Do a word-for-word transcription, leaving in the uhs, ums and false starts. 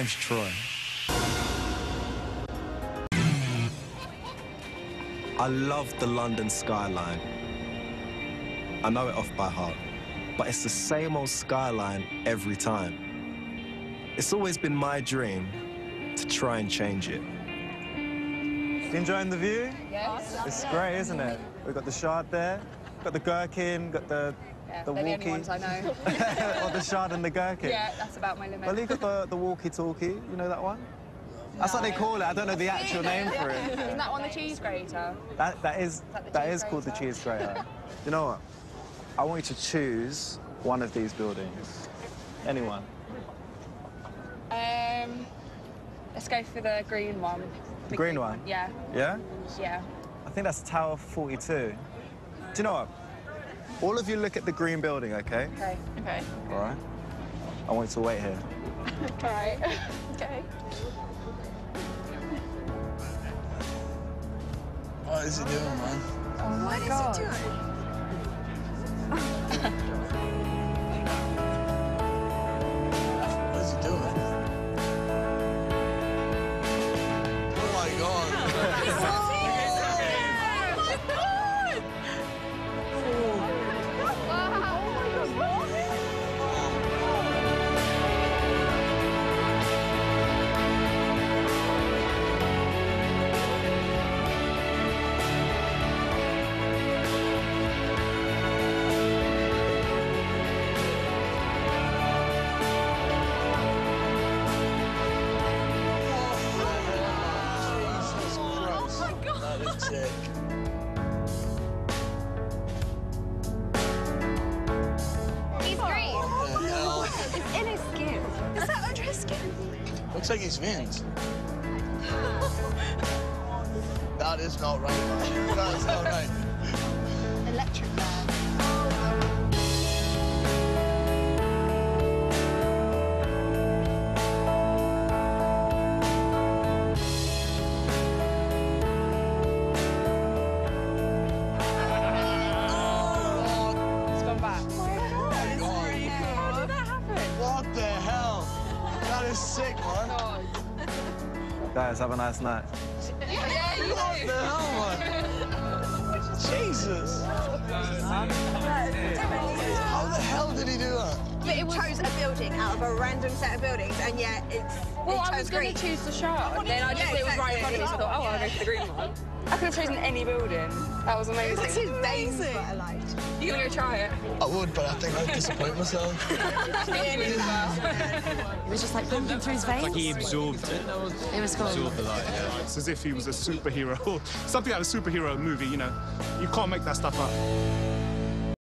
name's Troy. I love the London skyline. I know it off by heart, but it's the same old skyline every time. It's always been my dream to try and change it. You enjoying the view? Yes. It's great, isn't it? We've got the Shard there, got the Gherkin, got the Yeah, the they're walkie. the only ones I know. Or the Shard and the Gherkin. Yeah, that's about my limit. Well, you got the, the walkie-talkie, you know that one? That's what they call it. I don't know the actual name for it. Isn't that one the cheese grater? That, that is, that the that cheese is called the grater? cheese grater. You know what? I want you to choose one of these buildings. Anyone. Um, let's go for the green one. The green one? Yeah. Yeah? Yeah. I think that's Tower forty-two. Do you know what? All of you look at the green building, okay? Okay. Okay. All right. I want you to wait here. All right. Okay. What is he doing, man? Oh my What God. is he doing? What is he doing? Oh my God. Oh my God! Jesus Christ. That is sick. He's green. What the hell? It's in his skin. Is that under his skin? Looks like his veins. That is not right, man. That is not right. Electric man. It's gone back. How did that happen? What the hell? That is sick, man. God. Guys, have a nice night. Yeah, you What the hell, man? Jesus. How the hell did he do that? But it chose a building out of a random set of buildings, and yet it's Well, it I chose was going green. to choose the Shard, then I just Yeah, it was right in front of me, so I thought, oh, I'll go for the green one. I could have chosen any building. That was amazing. That's his veins were alight. You gonna go try it? I would, but I think I'd disappoint myself. It was just like pumping through his veins. Like he absorbed it. It was cool. Absorbed the light, yeah. It's as if he was a superhero, something out of a superhero movie, you know. You can't make that stuff up.